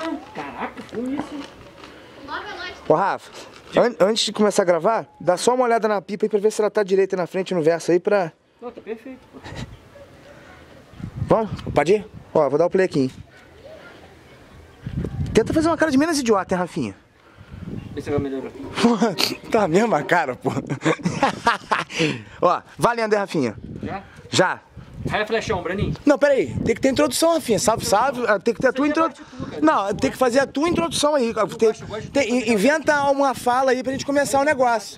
Caraca, como isso? Ô, Rafa, antes de começar a gravar, dá só uma olhada na pipa aí pra ver se ela tá direita na frente no verso aí pra... Não, tá perfeito. Vamos? Pode ir? Ó, vou dar o play aqui, hein? Tenta fazer uma cara de menos idiota, hein, Rafinha? Vê se vai melhorar. Tá a mesma cara, pô. Ó, valendo, hein, Rafinha? Já? Já. Raia flechão, Braninho. Não, peraí, tem que ter introdução, Rafinha, sabe? Tem que ter a tua introdução. Não, tem que fazer a tua introdução aí. Inventa uma fala aí pra gente começar o negócio.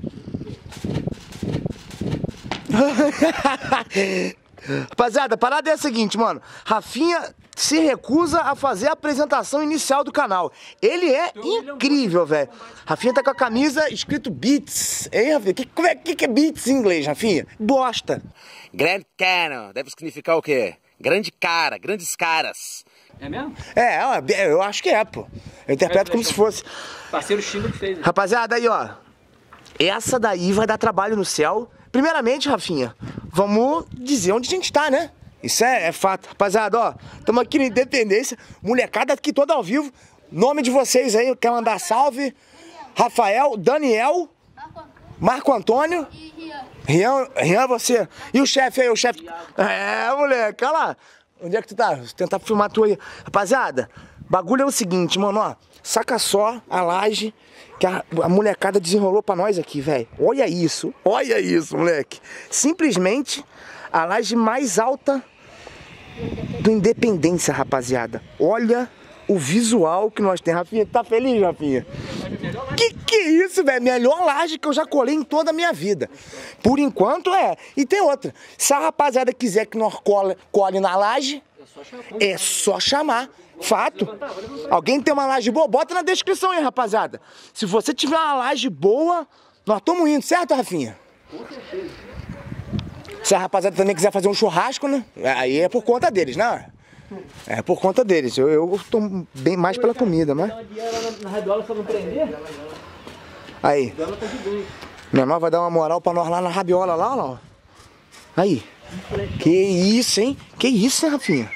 Rapaziada, a parada é a seguinte, mano. Rafinha se recusa a fazer a apresentação inicial do canal. Ele é incrível, velho. Rafinha tá com a camisa escrito Beats. Hein, Rafinha? O que é Beats em inglês, Rafinha? Bosta. Grand Cannon deve significar o quê? Grande cara, grandes caras. É mesmo? Eu acho que é, pô. Eu interpreto como se fosse. Parceiro Chino que fez. Rapaziada, aí, ó. Essa daí vai dar trabalho no céu. Primeiramente, Rafinha, vamos dizer onde a gente tá, né? Isso é fato. Rapaziada, ó, estamos aqui na Independência, molecada aqui toda ao vivo. Nome de vocês aí, quer mandar salve? Rafael, Daniel, Marco Antônio, Rian, você. E o chefe aí, o chefe. É, moleque, olha lá. Onde é que tu tá? Vou tentar filmar tu aí. Rapaziada, bagulho é o seguinte, mano, ó. Saca só a laje que a molecada desenrolou pra nós aqui, velho. Olha isso, moleque. Simplesmente a laje mais alta do Independência, rapaziada. Olha o visual que nós temos. Rafinha, tá feliz, Rafinha? Que é isso, velho? Melhor laje que eu já colei em toda a minha vida. Por enquanto é. E tem outra. Se a rapaziada quiser que nós cole na laje, é só chamar. Fato. Alguém tem uma laje boa? Bota na descrição aí, rapaziada. Se você tiver uma laje boa, nós estamos indo, certo, Rafinha? Com certeza. Se a rapaziada também quiser fazer um churrasco, né? Aí é por conta deles, né? É por conta deles. Eu tô bem mais pela comida, mas... Na rabiola só não prender? Aí. Minha irmã vai dar uma moral pra nós lá na rabiola, lá, ó. Aí. Que isso, hein? Que isso, hein, Rafinha?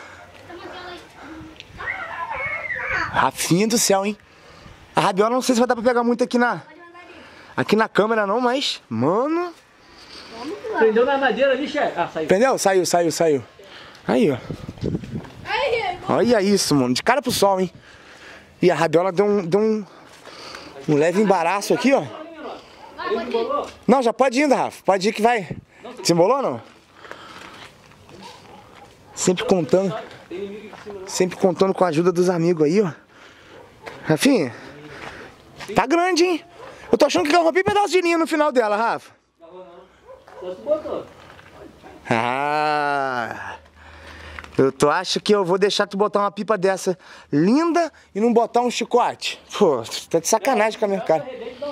Rafinha do céu, hein? A rabiola não sei se vai dar pra pegar muito aqui na câmera não, mas... Mano... Prendeu na madeira ali, chefe? Ah, saiu. Prendeu? Saiu. Aí, ó. Olha isso, mano. De cara pro sol, hein? E a rabiola deu um leve embaraço aqui, ó. Não, já pode ir ainda, Rafa. Pode ir que vai. Desembolou, não? Sempre contando com a ajuda dos amigos aí, ó. Rafinha, tá grande, hein? Eu tô achando que eu rompi pedaço de linha no final dela, Rafa. Ah, tu acha que eu vou deixar tu botar uma pipa dessa linda e não botar um chicote? Pô, tá de sacanagem com a minha cara.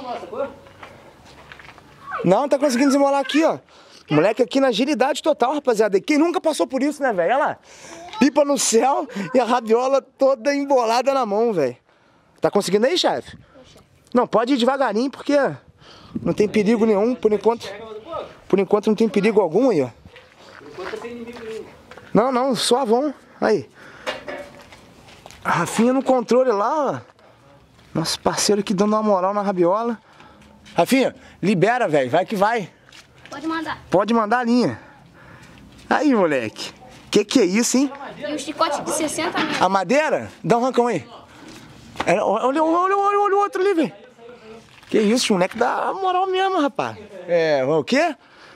Não, tá conseguindo desembolar aqui, ó. Moleque aqui na agilidade total, rapaziada. Quem nunca passou por isso, né, velho? Olha lá. Pipa no céu e a rabiola toda embolada na mão, velho. Tá conseguindo aí, chefe? Não, pode ir devagarinho, porque não tem perigo nenhum, por enquanto. Por enquanto não tem perigo algum aí, ó. Por enquanto não tem inimigo nenhum. Não, suavão. Aí. A Rafinha no controle lá, ó. Nosso parceiro aqui dando uma moral na rabiola. Rafinha, libera, velho. Vai que vai. Pode mandar. Pode mandar a linha. Aí, moleque. Que é isso, hein? E o chicote de 60 metros. A madeira? Dá um rancão aí. Olha o outro ali, velho. Que isso, o moleque dá moral mesmo, rapaz. É, o quê?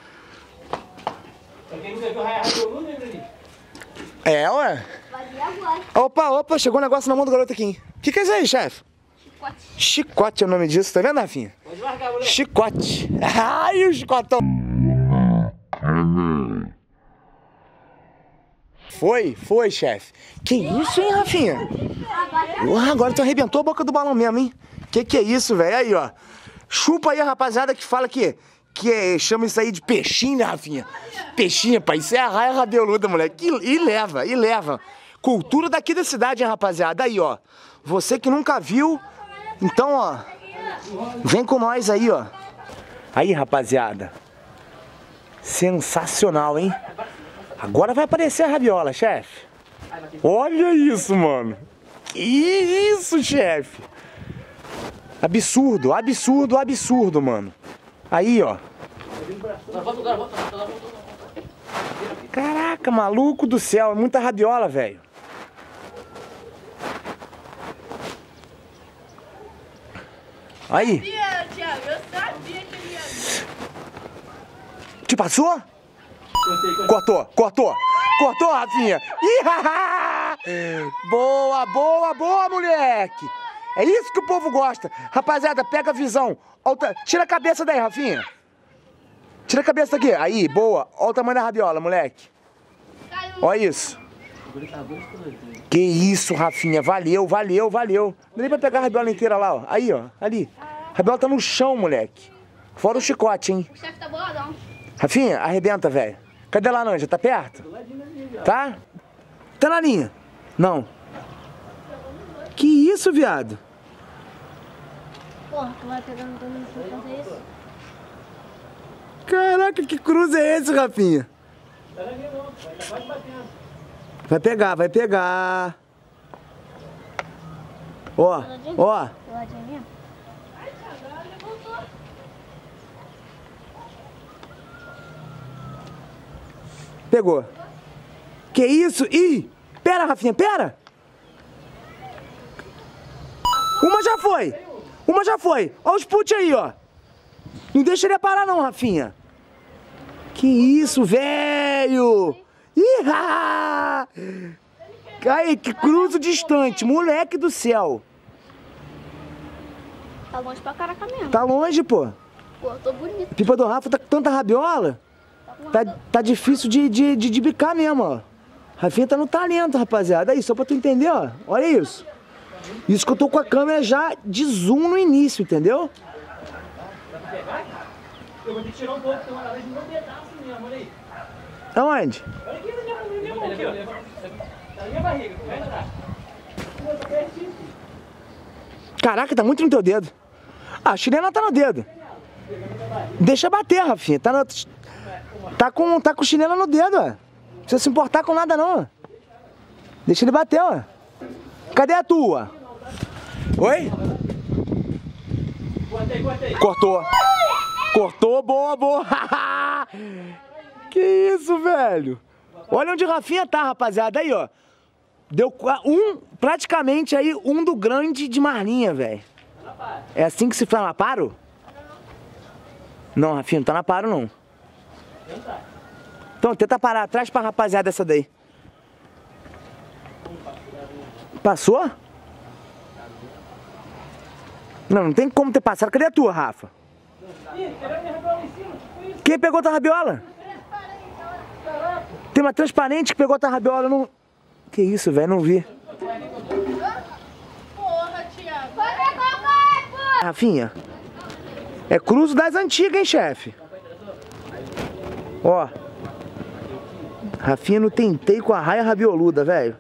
É, ué. Vai vir agora. Opa, chegou um negócio na mão do garoto aqui, hein? Que é isso aí, chefe? Chicote. Chicote é o nome disso, tá vendo, Rafinha? Pode largar, moleque. Chicote. Ai, o chicotão. Foi, chefe. Que isso, hein, Rafinha? Agora tu arrebentou a boca do balão mesmo, hein? Que é isso, velho? Aí, ó. Chupa aí a rapaziada que fala que chama isso aí de peixinho, né, Rafinha? Peixinho, pai. Isso é a raia rabeluda, moleque. E leva. Cultura daqui da cidade, hein, rapaziada? Aí, ó. Você que nunca viu, então, ó. Vem com nós aí, ó. Aí, rapaziada. Sensacional, hein? Agora vai aparecer a rabiola, chefe. Olha isso, mano. Que isso, chefe? Absurdo, absurdo, absurdo, mano. Aí, ó. Caraca, maluco do céu, é muita rabiola, velho. Aí. Thiago, eu sabia que ele ia vir. Te passou? Cortou, cortou. Cortou, Rafinha. Ih, boa, boa, boa, moleque. É isso que o povo gosta. Rapaziada, pega a visão. Tira a cabeça daí, Rafinha. Tira a cabeça daqui. Aí, boa. Olha o tamanho da rabiola, moleque. Olha isso. Que isso, Rafinha. Valeu, valeu, valeu. Não dá nem pra pegar a rabiola inteira lá, ó. Aí, ó. Ali. A rabiola tá no chão, moleque. Fora o chicote, hein. O chefe tá boladão. Rafinha, arrebenta, velho. Cadê a laranja? Tá perto? Tá? Tá na linha? Não. Que isso, viado? Porra, tu vai pegando todo mundo pra fazer isso? Caraca, que cruz é esse, Rafinha? Vai pegar, vai pegar. Ó, ó. Pegou. Que isso? Ih! Pera, Rafinha, pera! Uma já foi! Uma já foi! Olha os put aí, ó! Não deixa ele parar não, Rafinha! Que isso, velho! Ih! Aí, que cruzo distante! Moleque do céu! Tá longe pra caraca mesmo. Tá longe, pô! Pô, tô bonito. Pipa do Rafa tá com tanta rabiola! Tá difícil de bicar mesmo, ó. Rafinha tá no talento, rapaziada. Aí, só pra tu entender, ó. Olha isso. Isso que eu tô com a câmera já de zoom no início, entendeu? Eu vou ter que tirar um pouco, tem uma laranja no meu pedaço mesmo, olha aí. Aonde? Olha aqui na minha mão, aqui, ó. Tá na minha barriga, vai entrar. Caraca, tá muito no teu dedo. Ah, a chilena tá no dedo. Deixa bater, Rafinha. Tá com chinela no dedo, ó. Não precisa se importar com nada, não. Deixa ele bater, ó. Cadê a tua? Oi? Cortou. Cortou, boa, boa. Que isso, velho. Olha onde Rafinha tá, rapaziada. Aí, ó. Deu praticamente aí um do grande de Marlinha, velho. É assim que se fala na paro? Não, Rafinha, não tá na paro, não. Então, tenta parar atrás pra rapaziada essa daí. Passou? Não, não tem como ter passado. Cadê a tua, Rafa? Quem pegou tua rabiola? Tem uma transparente que pegou tua rabiola. Não... Que isso, velho? Não vi. Porra, Thiago. Rafinha, é cruzo das antigas, hein, chefe? Ó. Rafinha no tentei com a raia rabioluda, velho.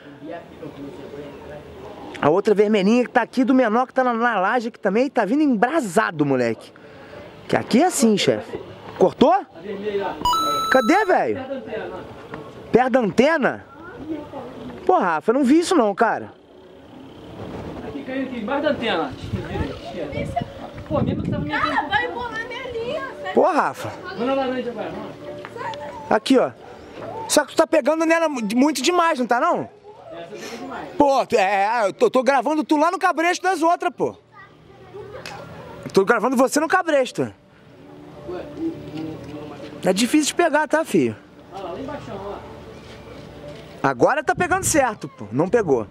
A outra vermelhinha que tá aqui do menor que tá na laje aqui também tá vindo embrasado, moleque. Que aqui é assim, chefe. Cortou? Cadê, velho? Perto da antena? Pô, Rafa, eu não vi isso não, cara. Aqui, caiu aqui, embaixo da antena. Pô, mesmo que tava minha antena. Cara, vai embolar minha linha. Pô, Rafa. Vamos na laranja agora, vamos. Aqui, ó. Só que tu tá pegando nela muito demais, não tá não? Pô, eu tô gravando tu lá no cabresto das outras, pô. Tô gravando você no cabresto. É difícil de pegar, tá, filho? Olha lá, lá embaixo, olha lá. Agora tá pegando certo, pô. Não pegou.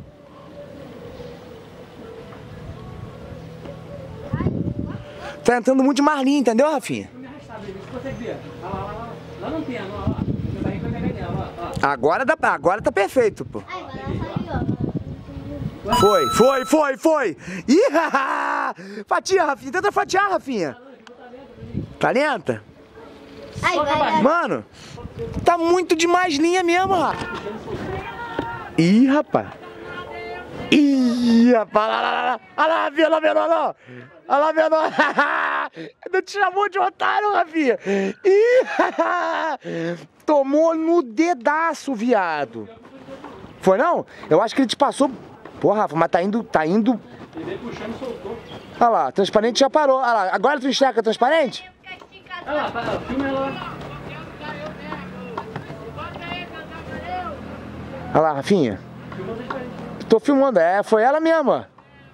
Tá entrando muito de Marlinha, entendeu, Rafinha? Vou me arrastar, baby. Você consegue ver? Olha lá, lá. Lá não tem, olha lá. Meu barriga vai pegar nela, ó. Agora tá perfeito, pô. Ai, vai lá, ó. Foi. Ih, fatia, Rafinha. Tenta fatiar, Rafinha. Tá lenta? Ai, vai. Mano, tá muito de mais linha mesmo, rapaz. Ih, rapaz. Ih, rapaz. Olha lá, Rafinha, olha lá, menor, não. Olha lá, menor. Não te chamou de otário, Rafinha. Ih, tomou no dedaço, viado. Foi não? Eu acho que ele te passou Pô, Rafa, mas tá indo... Ele veio puxando e soltou. Olha lá, transparente já parou. Olha lá, agora tu enxerga transparente? Olha lá, filma ela lá. Olha lá, Rafinha. Filma transparente. Tô filmando, foi ela mesmo, ó.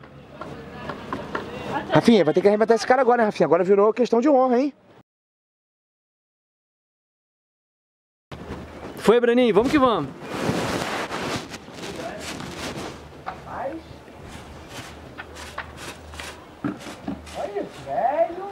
Rafinha, vai ter que arrebentar esse cara agora, né, Rafinha? Agora virou questão de honra, hein? Foi, Breninho, vamos que vamos. Rapaz. Olha, velho.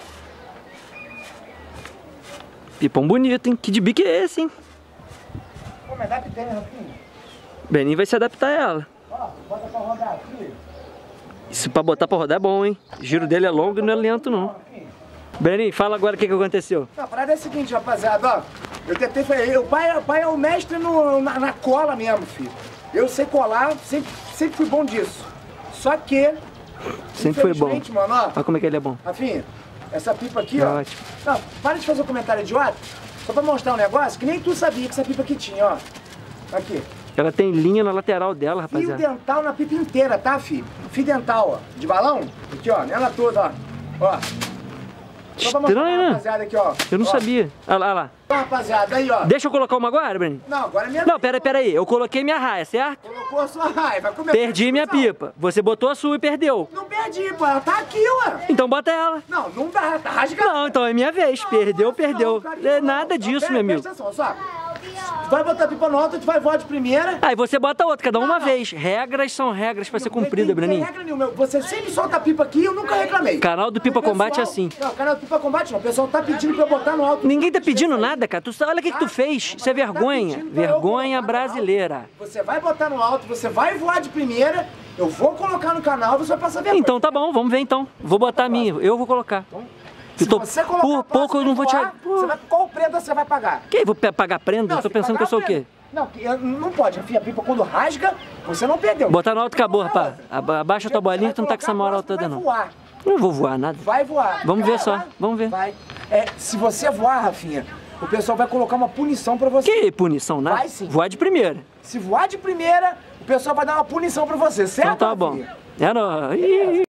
Pipão bonito, hein? Que de bico é esse, hein? Pô, me adaptei, né, Rafinha? Breninho vai se adaptar a ela. Ó, bota pra rodar aqui. Isso pra botar pra rodar é bom, hein? O giro dele é longo e não é lento, não. Breninho, fala agora o que aconteceu. Não, a parada é a seguinte, rapaziada, ó. Eu tentei fazer. O pai é o mestre na cola mesmo, filho. Eu sei colar, sempre fui bom disso. Só que. Sempre foi bom. Infelizmente, mano, ó. Olha como é que ele é bom. Rafinha, essa pipa aqui, É ó. ótimo. Não, para de fazer um comentário idiota. Só pra mostrar um negócio que nem tu sabia que essa pipa aqui tinha, ó. Aqui. Ela tem linha na lateral dela, Fio rapaziada. dental na pipa inteira, tá, filho? Fio dental, ó. De balão. Aqui, ó. Nela toda, ó. Ó. Só pra mostrar Estranho, pra né? rapaziada aqui, ó. Eu não Ó. sabia. Olha lá, olha lá. Ó, rapaziada, aí, ó. Deixa eu colocar uma agora, Breninho? Não, agora é minha. Não, pera aí. Eu coloquei minha raia, certo? Colocou a sua raiva. Começou Perdi a minha discussão. pipa. Você botou a sua e perdeu. Não perdi, pô. Ela tá aqui, ué. Então bota ela. Não, não dá. Tá rasgado. Não, então é minha vez. Perdeu, perdeu. É nada disso, meu amigo. Presta atenção, só. Tu vai botar a pipa no alto, tu vai voar de primeira. Aí você bota outra, cada uma Não. vez. Regras são regras pra ser Não tem cumprida, Breninho. regra nenhuma. Você sempre solta a pipa aqui e eu nunca reclamei. Canal do Pipa O pessoal- Combate é assim. Não, o canal do Pipa Combate não. O pessoal tá pedindo pra eu botar no alto. Ninguém tá pedindo nada, cara. Olha o que tu fez. Isso é vergonha. Vergonha brasileira. Você vai botar no alto, você vai voar de primeira, eu vou colocar no canal e você vai passar vergonha. Então tá bom, vamos ver então. Vou botar a minha. Eu vou colocar. Se Eu tô, você colocar por a próxima pouco eu não vou te... voar, você vai, qual prenda você vai pagar? Que? Vou pagar prenda? Eu tô você tem pensando que eu sou o pagar a quê? prenda. Não, não pode. A pipa quando rasga, você não perdeu. Botar no alto acabou, Não é rapaz. outra. Abaixa a tua bolinha que tu não tá com essa moral Você vai toda, não. voar. Não vou voar nada. Vai voar. Vamos ver só, Vai. vamos ver. Vai. Se você voar, Rafinha, o pessoal vai colocar uma punição pra você. Que punição, nada? Vai sim. Voar de primeira. Se voar de primeira, o pessoal vai dar uma punição pra você, certo? Então tá bom. Rafinha? É nóis. Ih.